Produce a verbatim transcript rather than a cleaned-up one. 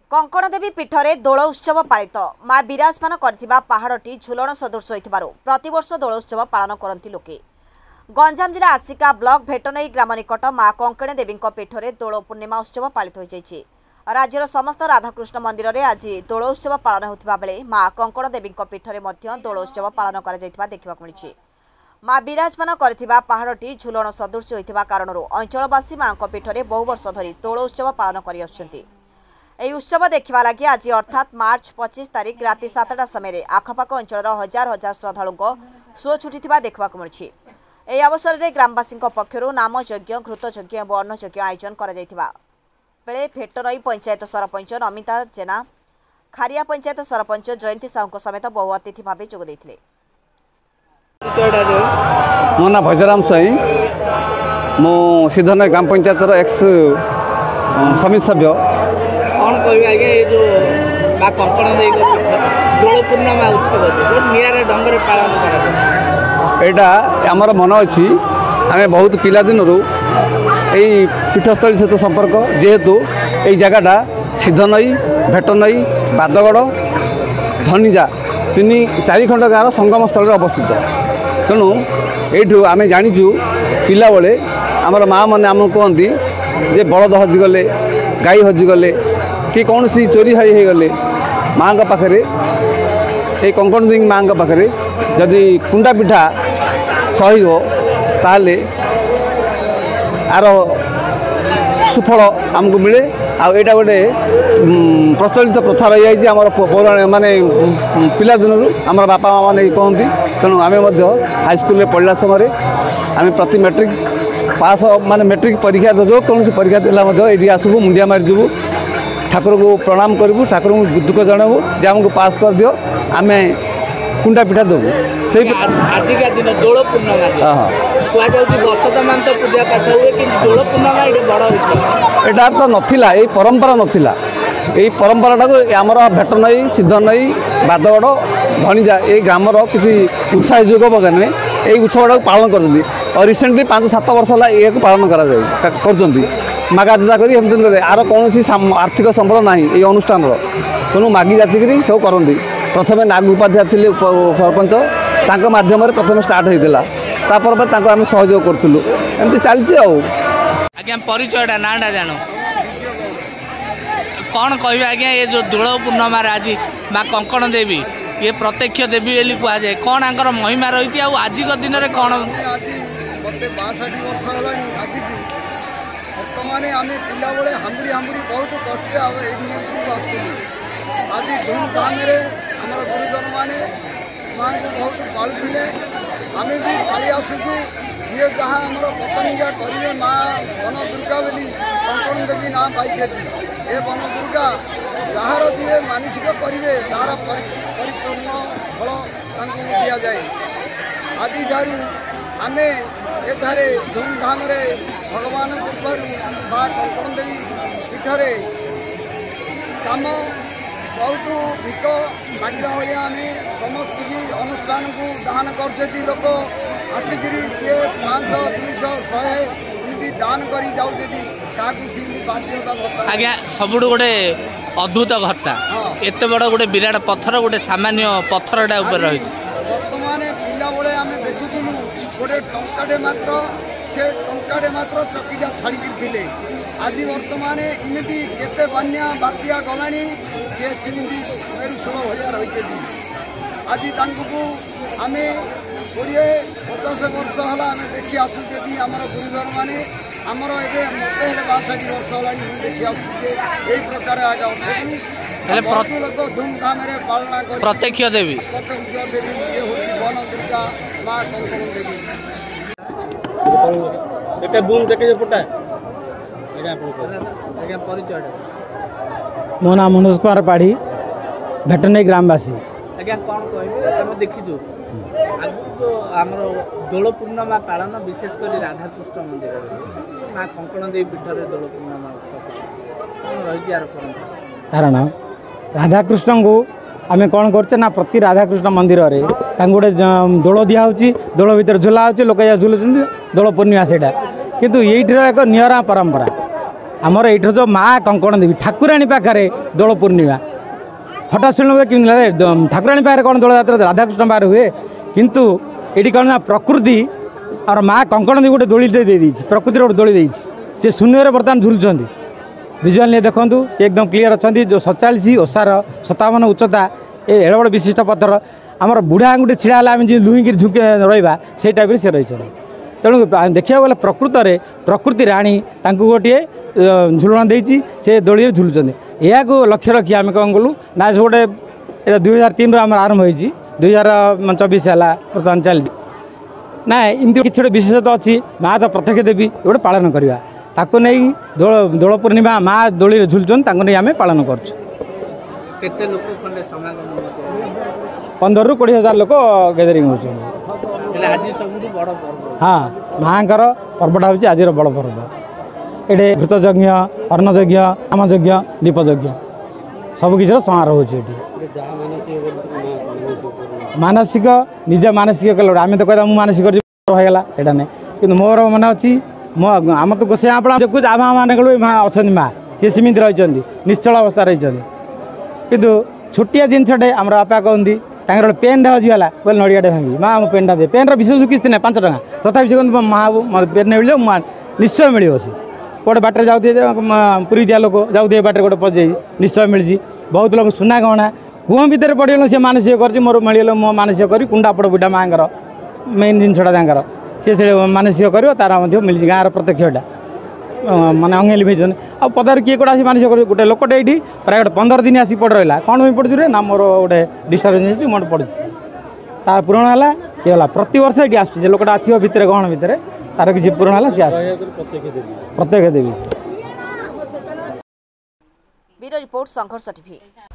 कंकणदेवी पीठरे दोल उत्सव पालित माँ विराजमान करथिबा पहाड़टी झुलन सदृश होइथिबारु प्रतिवर्ष दोल उत्सव पालन करती लोके। गंजाम जिला आसिका ब्लॉक भेटनई ग्राम निकट माँ कंकणदेवी पीठरे दोल पूर्णिमा उत्सव पालित होइछि। राज्यर समस्त राधाकृष्ण मंदिर में आज दोल उत्सव पालन होथिबा बेले माँ कंकणदेवी पीठरे मध्य दोल उत्सव पालन करा जायथिबा देखिबाकु मिलिछि। माँ विराजमान करथिबा पहाड़टी झुलन सदृश होइथिबा कारणरू अंचलवासी माँ पीठरे बहु वर्ष धरी दोल उत्सव पालन करि आछुछन्ति। ଏହି उत्सव देखा लगी आज अर्थात मार्च पच्चीस तारिख राति सातटा समय आखपाख अंचल हजार हजार श्रद्धालु सुओ छुटी देखा मिली। यह अवसर में ग्रामवासी पक्षर नामयज्ञ घृतयज्ञ और अन्नयज्ञ आयोजन करे भेटनई पंचायत सरपंच नमिता जेना खारिया पंचायत सरपंच जयंती साहू समेत बहु अतिथि भाव जोगदे। मो ना भजराम साई मो सिद्धनई ग्राम पंचायत एक्स समिति सभ्य। कौन कह आगे ये जो माँ कंकणदेवी दोल पूर्णिमा उत्सव निरा ढंग से पालन कर आमर मन अच्छी आम बहुत पिला दिन यही पीठस्थली सहित संपर्क जेहेतु यही जगटा सिद्धनई भेटनई बादगड़ धनीजा तीन चारि खंड गाँव संगम स्थल अवस्थित। तेणु यू आम जाचु पिला बेले आमर माँ मैंने आम कहती जे बलद हजिगले गाई हजिगले कि कौन सी चोरी हारी हो गले माँ पाखे ये कंकणदेवी माँ पाखे जदि कुंडा पिठा सही हो ताले आर सुफल आमको मिले। आईटा गोटे प्रचलित प्रथा रही जाए आम पौराण माने पिला दिन आम बापा माँ मैंने कहती। तेणु आम हाईस्कल पढ़ला समय आम प्रति मैट्रिक पास माने मैट्रिक परीक्षा देव कौन परीक्षा देला ये आसबू मुंडिया मारिजु ठाकुर को प्रणाम करूँ ठाकुर को दुख जनबू जे आमको पास कर दियो आम कुंडा पिठा देवु से आजिका दिन दोल पूर्णिमा वर्ष तमाम तो पूजा पाठ हुए कि दोल पूर्णिमा ये बड़ यहाँ तो नाला ये परंपरा नाला यही परंपराटा को आमर भेटनई सिद्धनई बादगड़ धनीजा ये ग्रामर किसी उत्साह युवक मैंने यही उत्सवटा पालन कर और रिसेंटली पांच सात वर्ष है ये पालन कर मागा जाचा कर आर कौन आर्थिक संबल ना ये अनुष्ठान तेणु मागी जाचिक सब करती। प्रथम नाग उपाध्याय थे सरपंच तांको माध्यम प्रथम स्टार्ट होता आम सहयोग करूँ एमती चलती। आज्ञा परिचयटा नाटा जान कौन कह आज्ञा ये जो दोल पूर्णिमा आज माँ कंकणदेवी ये प्रत्यक्ष देवी बोली कहुए कौन आंकर महिमा रही आज दिन में कौन बासठी वर्ष है बर्तमान आम पिला बेले हामुड़ी हामुड़ी बहुत कष्ट आसू आज धूमधाम आम गुरुजन मैंने माँ को बहुत पालुले आम भी पाली आसुचु ये जहाँ आम पतंगिया करेंगे माँ वन दुर्गा बोली कंकणदेवी ना पाई ये वन दुर्गा जार जी मानसिक करेंगे तार परिपूर्ण फल दि जाए। आज ठारू आम एठारे धूमधाम भगवान कृपार माँ कंकणदेवी पीठरे काम बहुत भिक मागिला भाया आम समस्त अनुष्ठान को दान कर लोक आसिक किए पाँच दुईश शहे एमती दान कर बाध्यता आज्ञा सब गोटे अद्भुत घटना एत बड़ गोटे विराट पत्थर गोटे सामान्य पत्थरटा रही बर्तमान पिला बेले आम देखुलु गोटे टंकाटे मात्र से टंकाटे मात्र चकीटा छाड़ी आज बर्तमान इमिति केते बन्या बात्या गलानी ये सेमती मेरुसुर भाया रही आज को आम कोड़े पचास वर्ष है आम देखी आसुचे आम गुरुजन मैंने आमर ए मत बासठ वर्ष है देखी आसुचे यही प्रकार आगे अच्छे लोक धूमधाम पालना कर प्रत्यक्ष देवी प्रत्यक्ष देवी ये हूँ वन दुर्गा माँ कंकणदेवी देखे बूम देखे पुटा मो नाम मनोज कुमार पाढ़ी भेटनई ग्रामवासी। आज्ञा कौन कह देखीचु आज जो आम दोल पूर्णिमा पालन विशेषकर राधाकृष्ण मंदिर माँ कंकणदेवी पीठर दोल पूर्णिमा उत्सव रही यार परंपरा कारण राधाकृष्ण को आम कौन करना प्रति राधाकृष्ण मंदिर में गोटे दोल दिखाई दोल भर झुला हो लोक झुलुच्च दोल पूर्णिमा से किंतु ये एक निरा परंपरा आमर ये जो माँ कंकण देवी ठाकुराणी पाखे दोल पूर्णिमा हठात शुण कि ठाकुराणी पाखे कौन दोल जात्रा राधाकृष्ण पाखे हुए किंतु ये कौन ना प्रकृति और माँ कंकण देवी गोटे दोली दे प्रकृति गोटे दोली देती सी शून्य बर्तमान झुलुंट विजुआल नहीं देखूँ सी एकदम क्लीयर अच्छा जो सतचाश ओसार सतावन उच्चता ये एड़ बड़ विशिष्ट पत्थर आमर बुढ़ा आंगुठी छिड़ा आम जो लुहिकी झुंके रहा से टाइप से रही तेणु देखा गला प्रकृत में प्रकृति राणी गोटे झुलण देती से दोली झुलुंट या लक्ष्य रखी आम कौन कलु ना गोटे दुई हजार तीन रु आरंभ हो दुई हजार चौबीस है बर्तमान चलती ना इमती किसी गोटे विशेषता अच्छी माँ तो प्रत्यक्ष देवी गोटे पालन करवा ताको नहीं दोल दोल पूर्णिमा माँ दोली झुलुन नहीं आम पालन कर पंदर रु कोड़े हजार लोक गैदरिंग हो हाँ माँ पर्वटा हूँ आज बड़ पर्व ये घृत यज्ञ अन्न यज्ञ आम यज्ञ दीप यज्ञ सबकि समारोह हो मानसिक निज मानसिक कल आम तो कहता मुझे मानसिक होगा यहाँ नहीं कि मोर मन अच्छी मो आम तो गोसाई आप देखुच आम मान अच्छा माँ सी सीमित रही निश्चल अवस्था रही किंतु छोटिया जिनसटे आम बापा कहती तांकर पेन हजिगला बोले नड़ियाटे भांगी माँ मो पेनटा दे पेन विशेष किसी ना पाँच टाँग तथापि से माँ पेन मिल निश्चय मिल गोटे बाटर जाऊे पुरी दिया लोक जाऊे बाटर गोटे पजे निश्चय मिली बहुत लोग सुना गहना कुह भितर पड़गल सी मानसिक कर मोर मिलगल मो मानसिक कर कुंडा पड़ बुढ़ा माँ मेन जिनसा सी से मानसिक कर तार मिली गाँव प्रत्यक्षटा माने अंगेली भेजन आ पदार किए कौटा मानसिक कर गोटे लोकटे ये प्राय गोटे पंद्रह दिन आसी पड़ रहा कौन भी पड़ू रे ना मोर गोटे डिस्टर्बेन्स मोटे पड़ी तार पूरण है सी गला प्रति वर्ष ये आस लोकटा थी भितर गहन भितर तार किसी पूरण है सी आस Pratyaksh Devi bureau report Sangharsh TV.